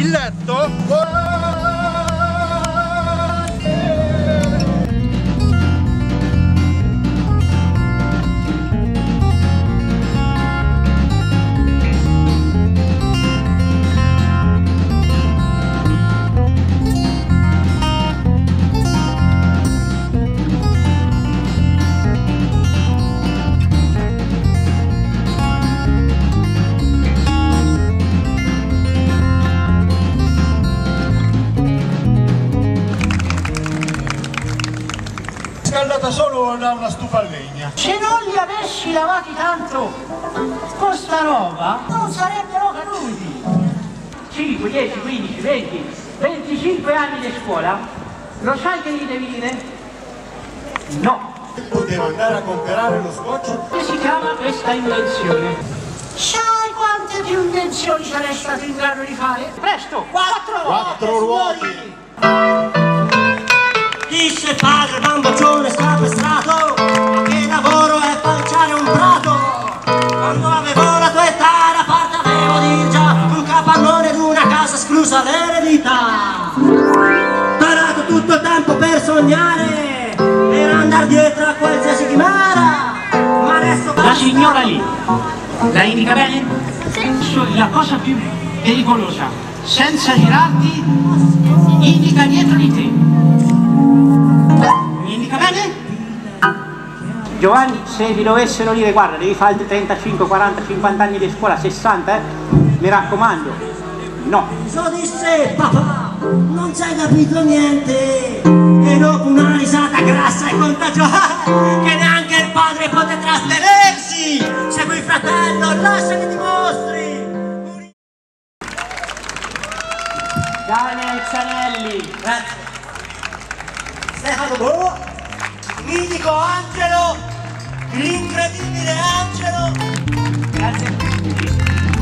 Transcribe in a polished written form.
diretto. Scaldata solo da una stufa a legna. Se non li avessi lavati tanto con sta roba non sarebbero caduti. 5, 10, 15, 20, 25 anni di scuola, lo sai che gli devi dire? No. Poteva andare a comprare lo scotch. Come si chiama questa invenzione? Sai quante più invenzioni sarei stato in grado di fare? Presto! 4 ruoti! Disse padre bamboccione scapestrato, ma che lavoro è falciare un prato? Quando avevo la tua età da parte avevo dir già un capannone ed una casa esclusa l'eredità. Parato tutto il tempo per sognare, per andare dietro a qualsiasi chimera, ma adesso La signora lì, la indica bene? La cosa più pericolosa, senza girarti, indica dietro di te. Indica bene? Giovanni, se vi dovessero dire guarda devi fare altri 35, 40, 50 anni di scuola, 60, mi raccomando, no. So disse papà, non c'hai capito niente. E dopo una risata grassa e contagiosa che neanche il padre poté trattenersi. Segui fratello, lascia che dimostri. Daniel Cianelli. Grazie. Stefano Bo, mitico Angelo, l'incredibile Angelo. Grazie a tutti.